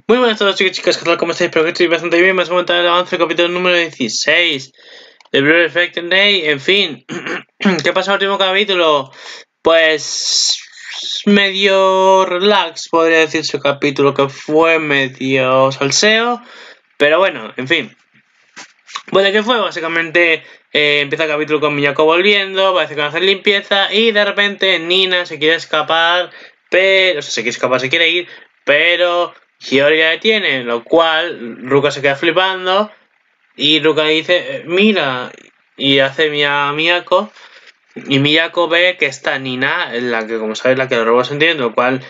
Muy buenas a todos chicos y chicas, ¿qué tal? ¿Cómo estáis? Espero que estéis bastante bien. Vamos a comentar el avance del capítulo número 16 de Blue Reflecting Day. En fin, ¿qué pasa en el último capítulo? Pues medio relax, podría decirse, el capítulo que fue medio salseo. Pero bueno, en fin. Bueno, ¿qué fue? Básicamente empieza el capítulo con Miyako volviendo, parece que va a hacer limpieza y de repente Nina se quiere escapar, pero... O sea, se quiere escapar, se quiere ir, pero Hiyori la detiene, lo cual Ruka se queda flipando y Ruka dice, mira, y hace Miyako y Miyako ve que está Nina, la que como sabes la que le robó sentimiento, lo cual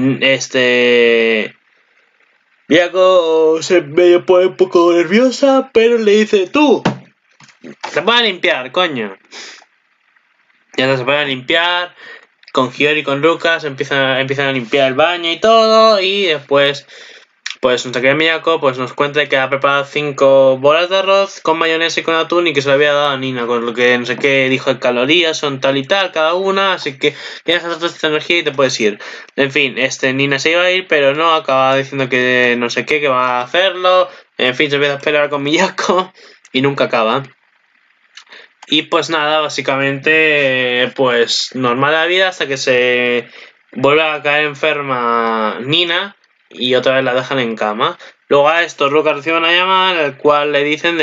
Miyako se medio pone un poco nerviosa, pero le dice, tú, te voy a limpiar, coño. Ya se van a limpiar, con Hiyori y con Lucas empiezan a limpiar el baño y todo, y después pues nuestra querida Miyako pues nos cuenta que ha preparado 5 bolas de arroz con mayonesa y con atún y que se lo había dado a Nina, con lo que no sé qué dijo de calorías, son tal y tal cada una, así que tienes toda esta energía y te puedes ir. En fin, Nina se iba a ir, pero no, acaba diciendo que no sé qué, que va a hacerlo, en fin, se empieza a pelear con Miyako y nunca acaba. Y pues nada, básicamente, pues normal la vida hasta que se vuelve a caer enferma Nina y otra vez la dejan en cama. Luego a esto Ruka recibe una llamada en la cual le dicen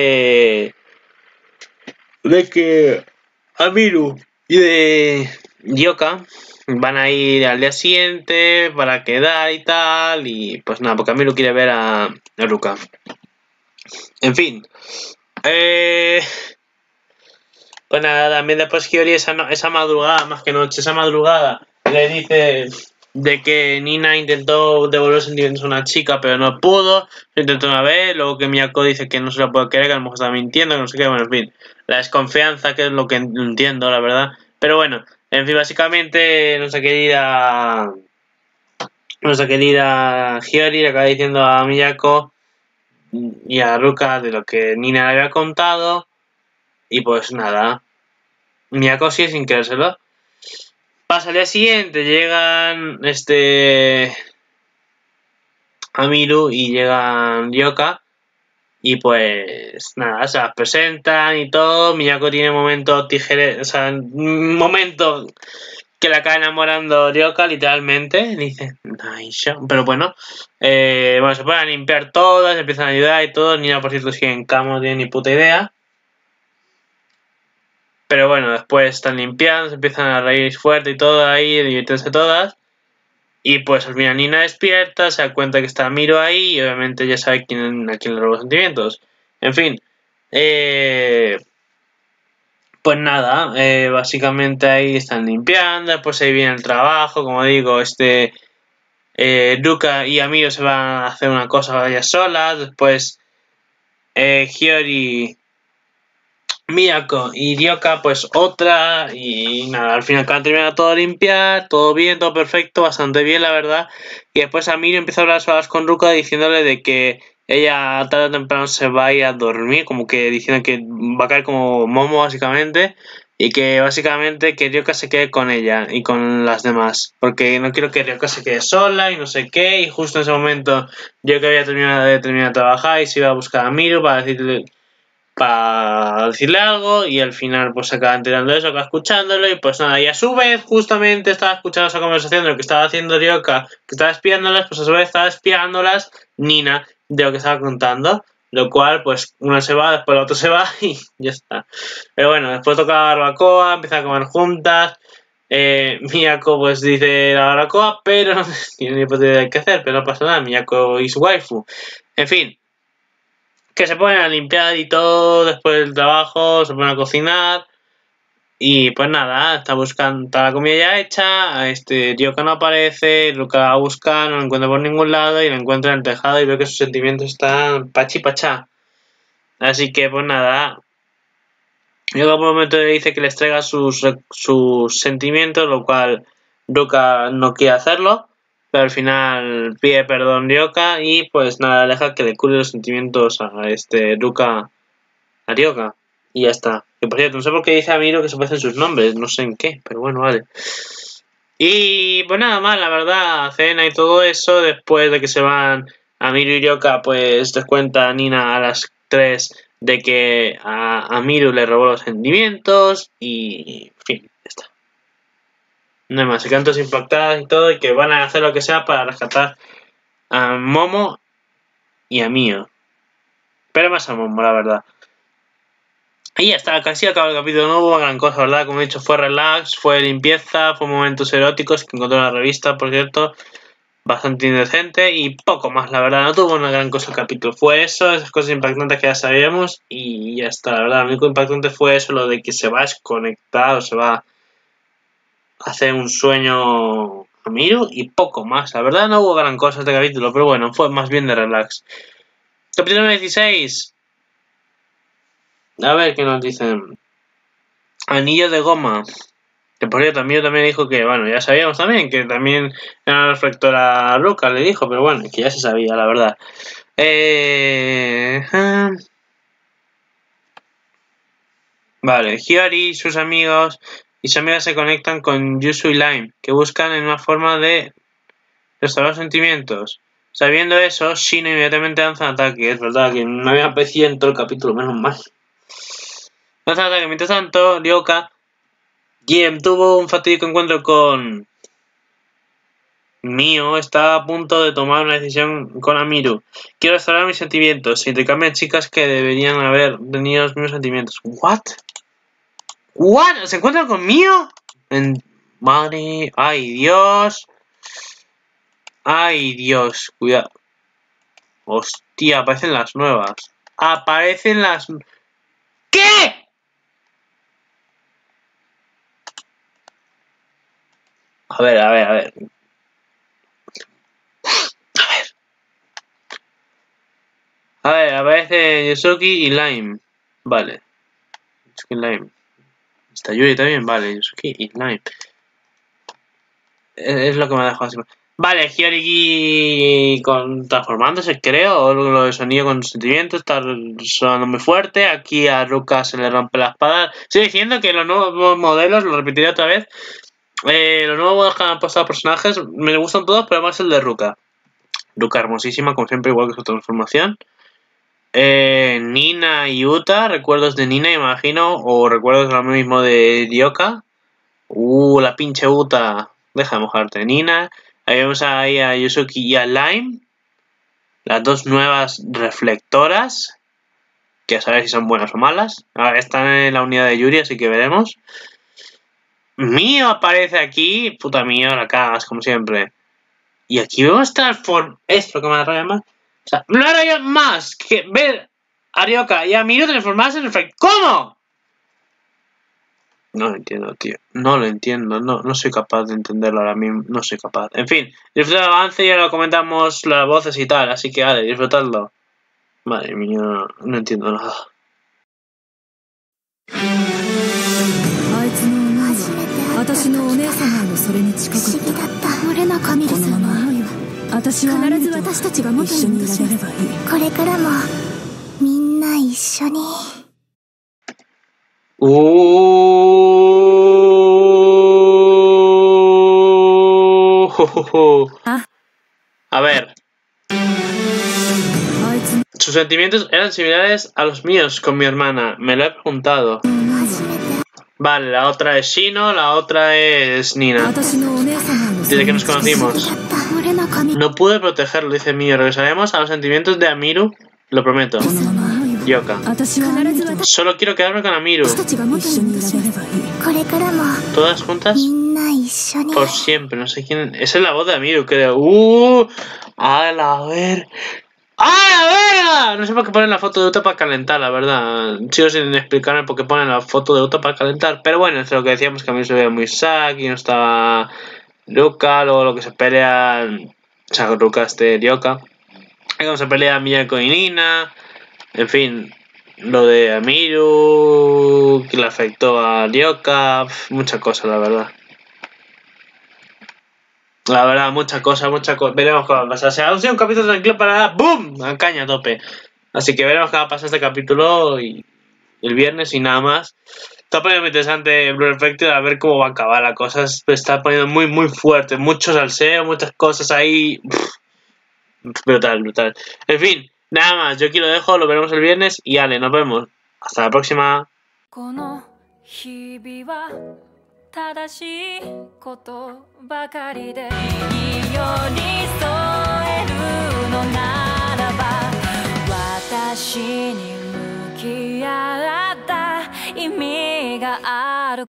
de que Amiru y de Yoka van a ir al día siguiente para quedar y tal, y pues nada, porque Amiru quiere ver a Ruka. En fin, pues nada, también después Hiyori esa madrugada, más que noche, esa madrugada, le dice de que Nina intentó devolver sentimientos a una chica, pero no pudo, lo intentó una vez, luego que Miyako dice que no se la puede creer, que a lo mejor está mintiendo, que no sé qué, bueno, en fin, la desconfianza, que es lo que entiendo, la verdad, pero bueno, en fin, básicamente nuestra querida Hiyori le acaba diciendo a Miyako y a Ruka de lo que Nina le había contado, y pues nada, Miyako sigue sin creérselo. Pasa al día siguiente, llegan Amiru y llegan Ryoka. Y pues nada, se las presentan y todo. Miyako tiene un momento un momento que la acaba enamorando Ryoka, literalmente. Dice, nice. Pero bueno, bueno, se ponen a limpiar todas, empiezan a ayudar y todo. Nina, por cierto, sigue en cama, no tiene ni puta idea. Pero bueno, después están limpiando, se empiezan a reír fuerte y todo ahí, divirtiéndose todas. Y pues al final Nina despierta, se da cuenta que está Miro ahí y obviamente ya sabe a quién le robó sentimientos. En fin, pues nada, básicamente ahí están limpiando, después ahí viene el trabajo, como digo, Ruka y Amiro se van a hacer una cosa ellas solas, después Hiyori, Miyako y Ryoka pues otra y nada, al final acaban terminando todo de limpiar, todo bien, todo perfecto, bastante bien la verdad, y después Amiro empieza a hablar solas con Ruka diciéndole de que ella tarde o temprano se va a ir a dormir, como que diciendo que va a caer como momo básicamente, y que básicamente que Ryoka se quede con ella y con las demás, porque no quiero que Ryoka se quede sola y no sé qué, y justo en ese momento Ryoka había terminado de trabajar y se iba a buscar a Amiro para decirle algo y al final pues se acaba enterando de eso, acaba escuchándolo y pues nada, y a su vez justamente estaba escuchando esa conversación de lo que estaba haciendo Ryoka, que estaba espiándolas, pues a su vez estaba espiándolas Nina de lo que estaba contando, lo cual pues uno se va, después el otro se va y ya está. Pero bueno, después toca la barbacoa, empiezan a comer juntas, Miyako pues dice la barbacoa, pero no tiene ni puta idea de qué hacer, pero no pasa nada, Miyako is waifu. En fin, que se ponen a limpiar y todo después del trabajo, se ponen a cocinar y pues nada, está la comida ya hecha, Ryoka no aparece, Ruka la busca, no la encuentra por ningún lado y la encuentra en el tejado y ve que sus sentimientos están pachi pachá. Así que pues nada, Ryoka por un momento le dice que les traiga sus sentimientos, lo cual Ruka no quiere hacerlo. Pero al final pide perdón Ryoka y pues nada, deja que le cure los sentimientos a Ruka a Ryoka. Y ya está. Que por cierto, no sé por qué dice Amiro que se parecen sus nombres, no sé en qué, pero bueno, vale. Y pues nada más, la verdad, cena y todo eso, después de que se van A Miru y Ryoka pues les cuenta a Nina a las 3 de que a Miru le robó los sentimientos y en fin, ya está. No hay más, se quedan todos impactadas y todo y que van a hacer lo que sea para rescatar a Momo y a Mio. Pero más a Momo, la verdad. Y ya está, casi acaba el capítulo, no hubo gran cosa, ¿verdad? Como he dicho, fue relax, fue limpieza, fue momentos eróticos que encontré en la revista, por cierto. Bastante indecente y poco más, la verdad. No tuvo una gran cosa el capítulo. Fue eso, esas cosas impactantes que ya sabíamos y ya está, la verdad. Lo único impactante fue eso, lo de que se va a desconectar o se va a hacer un sueño a Miru y poco más. La verdad no hubo gran cosa este capítulo, pero bueno, fue más bien de relax. Capítulo 16. A ver qué nos dicen. Anillo de goma. Que por cierto, también dijo que, bueno, ya sabíamos también que también era reflectora Ruka, le dijo, pero bueno, que ya se sabía, la verdad. Vale, Hiyori y sus amigos y sus amigas se conectan con Yuzu y Lime, que buscan en una forma de restaurar sentimientos. Sabiendo eso, Shino inmediatamente lanza un ataque. Es verdad que no había aparecido en todo el capítulo, menos mal. Lanza un ataque. Mientras tanto, Ryoka tuvo un fatídico encuentro con Mio. Está a punto de tomar una decisión con Amiru. Quiero restaurar mis sentimientos. Se intercambian chicas que deberían haber tenido los mismos sentimientos. ¿What? ¿What? ¿Se encuentran con Mio? Madre... ¡Ay, Dios! ¡Ay, Dios! Cuidado. Hostia, aparecen las nuevas. Aparecen las... ¿Qué? A ver. Aparece Yusuki y Lime. Vale. Yusuki y Lime. Está Yuri también, vale. Yusuki y Lime. Es lo que me ha dejado así. Vale, Hiyori transformándose, creo. O lo de sonido con sentimientos. Está sonando muy fuerte. Aquí a Ruka se le rompe la espada. Estoy diciendo que los nuevos modelos, lo repetiré otra vez. Los nuevos modelos que han puesto a personajes me gustan todos, pero más el de Ruka. Ruka hermosísima, como siempre, igual que su transformación. Nina y Uta, recuerdos de Nina, imagino, o recuerdos lo mismo de Ryoka. La pinche Uta, deja de mojarte. Nina, ahí vemos ahí a Yusuki y a Lime, las dos nuevas reflectoras, que a saber si son buenas o malas. Ahora están en la unidad de Yuri, así que veremos. Mio aparece aquí, puta Mio, la cagas, como siempre. Y aquí vemos transform... Esto que me raya más. O sea, no raya más que ver a Ryoka y a Miru transformarse en reflector. ¿Cómo? No lo entiendo, tío. No lo entiendo. No soy capaz de entenderlo ahora mismo. No soy capaz. En fin, disfrutad el avance y ahora comentamos las voces y tal. Así que, vale, disfrutadlo. Madre mía, no entiendo nada. A ver. Sus sentimientos eran similares a los míos con mi hermana. Me lo he preguntado. Vale, la otra es Shino, la otra es Nina. Desde que nos conocimos. No pude protegerlo, dice Mio. Regresaremos a los sentimientos de Amiru. Lo prometo. Ryoka. Solo quiero quedarme con Amiru. ¿Todas juntas? Por siempre, no sé quién. Esa es la voz de Amiru, creo. A ver. ¡Ah, no sé por qué ponen la foto de Uta para calentar, la verdad. Sigo sin explicarme por qué ponen la foto de Uta para calentar. Pero bueno, es lo que decíamos, que a mí se veía muy sac y no estaba Ruka, luego lo que se pelea. O sea, Ruka Ryoka. Y como se pelea Miyako y Nina. En fin, lo de Amiru, que le afectó a Ryoka. Muchas cosas, la verdad. La verdad, muchas cosas. Veremos qué va a pasar. Se ha sido un capítulo tranquilo para ¡boom! A caña a tope. Así que veremos qué va a pasar este capítulo y el viernes y nada más. Está poniendo muy interesante Blue Reflector, a ver cómo va a acabar la cosa. Se está poniendo muy fuerte. Mucho salseo, muchas cosas ahí. Brutal, brutal. En fin, nada más, yo aquí lo dejo, lo veremos el viernes y Ale, nos vemos. Hasta la próxima. この日々は正しいことばかりで